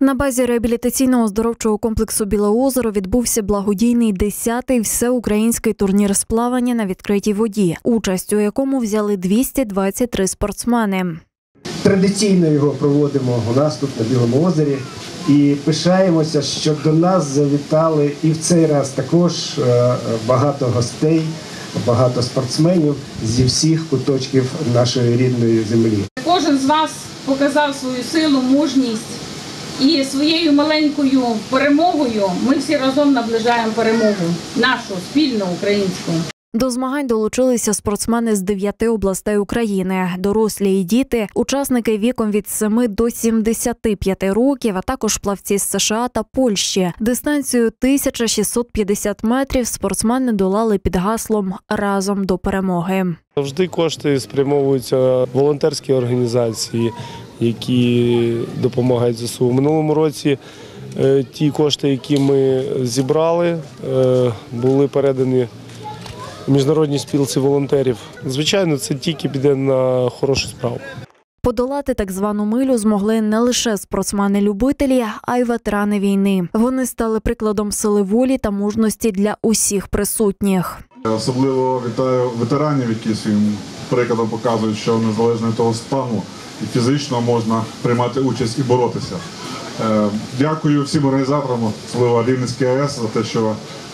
На базі реабілітаційного оздоровчого комплексу «Біле озеро» відбувся благодійний 10-й всеукраїнський турнір з плавання на відкритій воді, участь у якому взяли 223 спортсмени. Традиційно його проводимо у нас тут на Білому озері і пишаємося, що до нас завітали і в цей раз також багато гостей, багато спортсменів зі всіх куточків нашої рідної землі. Кожен з вас показав свою силу, мужність. І своєю маленькою перемогою ми всі разом наближаємо перемогу, нашу, спільну українську. До змагань долучилися спортсмени з 9 областей України, дорослі і діти, учасники віком від 7 до 75 років, а також плавці з США та Польщі. Дистанцію 1650 метрів спортсмени долали під гаслом «Разом до перемоги». Завжди кошти спрямовуються в волонтерські організації, які допомагають ЗСУ. В минулому році ті кошти, які ми зібрали, були передані міжнародній спілці волонтерів. Звичайно, це тільки піде на хорошу справу. Подолати так звану милю змогли не лише спортсмени-любителі, а й ветерани війни. Вони стали прикладом сили волі та мужності для усіх присутніх. Особливо вітаю ветеранів, які своїм прикладом показують, що незалежно від того стану і фізично можна приймати участь і боротися. Дякую всім організаторам, особливо Рівненській АЕС, за те, що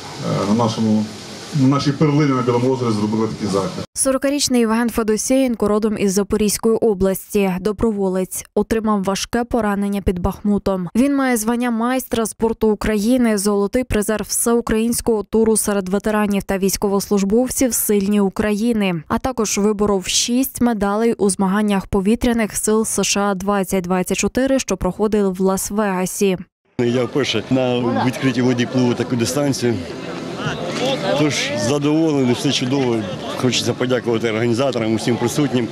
на нашій перлині на Білому озері зробили такий захід. 40-річний Євген Федосєєнко родом із Запорізької області, доброволець, отримав важке поранення під Бахмутом. Він має звання майстра спорту України, золотий призер всеукраїнського туру серед ветеранів та військовослужбовців «Сильні України», а також виборов 6 медалей у змаганнях повітряних сил США 2024, що проходили в Лас-Вегасі. Я вперше на відкритій воді пливу таку дистанцію. Тож задоволений, все чудово. Хочеться подякувати організаторам, усім присутнім.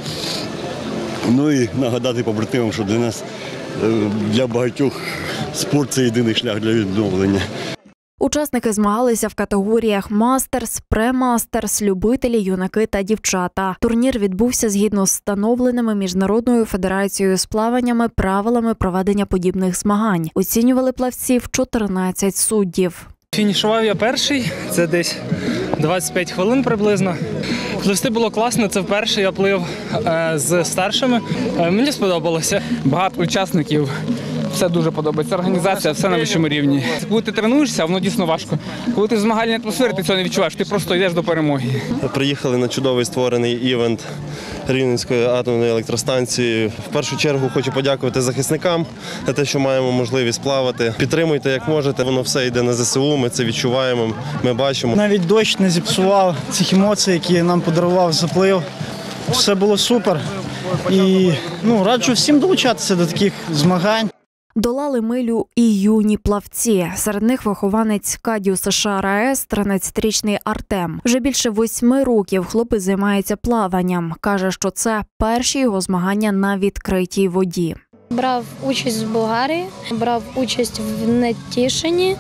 Ну і нагадати побратимам, що для нас, для багатьох, спорт – це єдиний шлях для відновлення. Учасники змагалися в категоріях «Мастерс», «Премастерс», «Любителі», «Юнаки» та «Дівчата». Турнір відбувся згідно з встановленими Міжнародною федерацією з плаваннями правилами проведення подібних змагань. Оцінювали плавців 14 суддів. Фінішував я перший, це десь 25 хвилин приблизно. Пливти було класно, це вперше я плив з старшими. Мені сподобалося. Багато учасників, все дуже подобається. Організація, все на вищому рівні. Коли ти тренуєшся, воно дійсно важко. Коли ти в змагальній атмосфері, ти цього не відчуваєш, ти просто йдеш до перемоги. Приїхали на чудовий створений івент Рівненської атомної електростанції. В першу чергу хочу подякувати захисникам за те, що маємо можливість плавати. Підтримуйте, як можете, воно все йде на ЗСУ, ми це відчуваємо, ми бачимо. Навіть дощ не зіпсував цих емоцій, які нам подарував заплив. Все було супер. І раджу всім долучатися до таких змагань. Долали милю і юні плавці. Серед них вихованець КАДів США РаЕС, 13-річний Артем. Вже більше 8 років хлопець займається плаванням. Каже, що це перші його змагання на відкритій воді. Брав участь в Болгарії, брав участь в Нетішині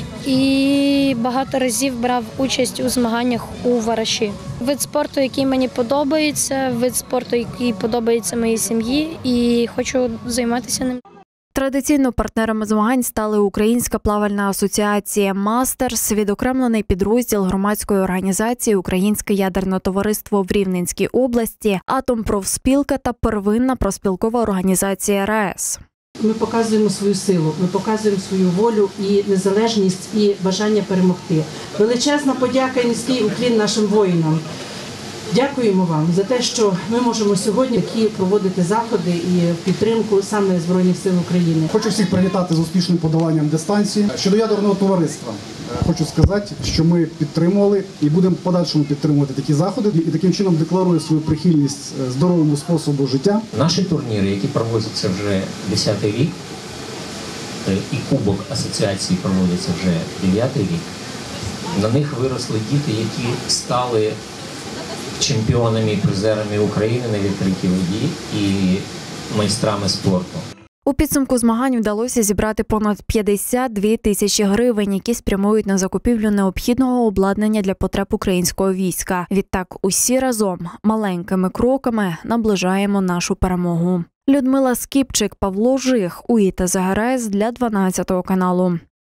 і багато разів брав участь у змаганнях у Вараші. Вид спорту, який мені подобається, вид спорту, який подобається моїй сім'ї, і хочу займатися ним. Традиційно партнерами змагань стали Українська плавальна асоціація «Мастерс», відокремлений підрозділ громадської організації «Українське ядерне товариство» в Рівненській області, Атомпрофспілка та первинна профспілкова організація РаЕС. Ми показуємо свою силу, ми показуємо свою волю і незалежність, і бажання перемогти. Величезна подяка і низький уклін нашим воїнам. Дякуємо вам за те, що ми можемо сьогодні проводити заходи і підтримку саме Збройних сил України. Хочу всіх привітати з успішним подоланням дистанції. Щодо ядерного товариства, хочу сказати, що ми підтримували і будемо в подальшому підтримувати такі заходи і таким чином декларую свою прихильність здоровому способу життя. Наші турніри, які проводяться вже 10-й рік, і Кубок асоціації проводиться вже 9-й рік, на них виросли діти, які стали чемпіонами і призерами України на відкритій воді і майстрами спорту. У підсумку змагань вдалося зібрати понад 52 тисячі гривень, які спрямують на закупівлю необхідного обладнання для потреб українського війська. Відтак усі разом маленькими кроками наближаємо нашу перемогу. Людмила Скіпчик, Павло Жих, УІТА ЗГРС для 12 каналу.